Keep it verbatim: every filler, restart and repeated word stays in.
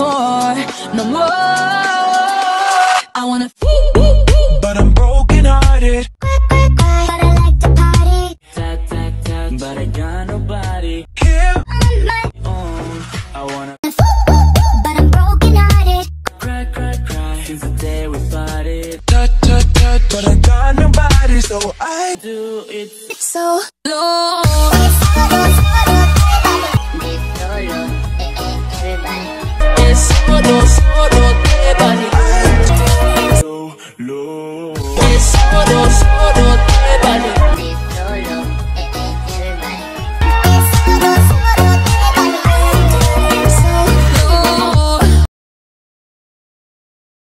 more, no more. I wanna but I'm broken hearted. But I like to party. Tap, tap, tap, but I got nobody Here On my on. I wanna but I'm broken hearted. cry, cry, cry since the day we parted. touch, touch, touch, but I got nobody, so I Do it It's so low. It's solo, solo, everybody. Es solo, solo, so low. es solo, solo.